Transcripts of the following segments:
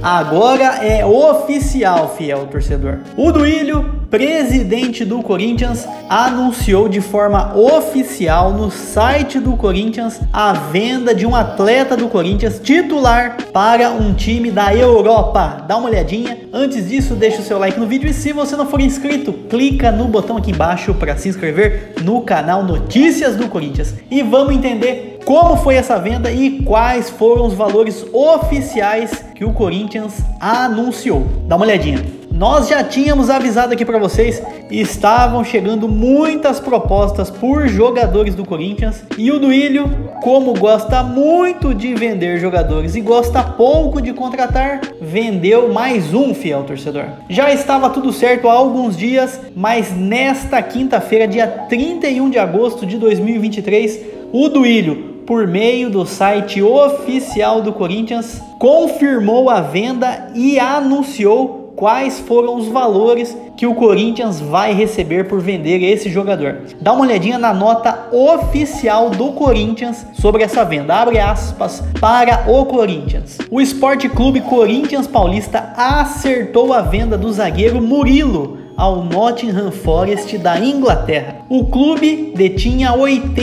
Agora é oficial, fiel torcedor. O Duílio, presidente do Corinthians, anunciou de forma oficial no site do Corinthians a venda de um atleta do Corinthians titular para um time da Europa. Dá uma olhadinha. Antes disso, deixa o seu like no vídeo e se você não for inscrito, clica no botão aqui embaixo para se inscrever no canal Notícias do Corinthians. E vamos entender como foi essa venda e quais foram os valores oficiais que o Corinthians anunciou. Dá uma olhadinha. Nós já tínhamos avisado aqui para vocês, estavam chegando muitas propostas por jogadores do Corinthians e o Duílio, como gosta muito de vender jogadores e gosta pouco de contratar, vendeu mais um, fiel torcedor. Já estava tudo certo há alguns dias, mas nesta quinta-feira, dia 31 de agosto de 2023, o Duílio, por meio do site oficial do Corinthians, confirmou a venda e anunciou quais foram os valores que o Corinthians vai receber por vender esse jogador. Dá uma olhadinha na nota oficial do Corinthians sobre essa venda. Abre aspas para o Corinthians. O Esporte Clube Corinthians Paulista acertou a venda do zagueiro Murilo ao Nottingham Forest da Inglaterra. O clube detinha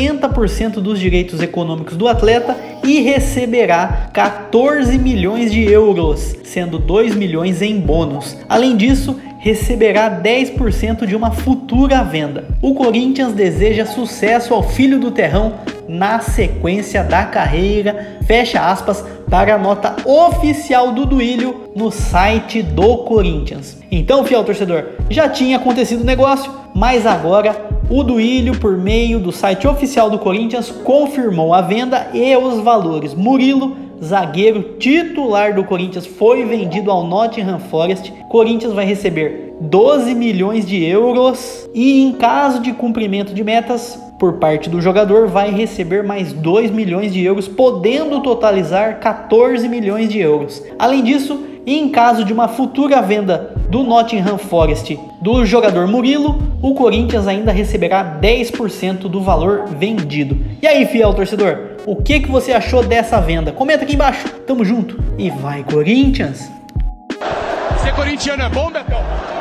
80% dos direitos econômicos do atleta e receberá 14 milhões de euros, sendo 2 milhões em bônus. Além disso, receberá 10% de uma futura venda. O Corinthians deseja sucesso ao filho do terrão na sequência da carreira, fecha aspas, para a nota oficial do Duílio no site do Corinthians. Então, fiel torcedor, já tinha acontecido o negócio, mas agora o Duílio, por meio do site oficial do Corinthians, confirmou a venda e os valores. Murilo, zagueiro titular do Corinthians, foi vendido ao Nottingham Forest. Corinthians vai receber 12 milhões de euros e, em caso de cumprimento de metas por parte do jogador, vai receber mais 2 milhões de euros, podendo totalizar 14 milhões de euros. Além disso, em caso de uma futura venda do Nottingham Forest do jogador Murilo, o Corinthians ainda receberá 10% do valor vendido. E aí, fiel torcedor, o que você achou dessa venda? Comenta aqui embaixo. Tamo junto e vai, Corinthians! Ser corintiano é bom, Betão?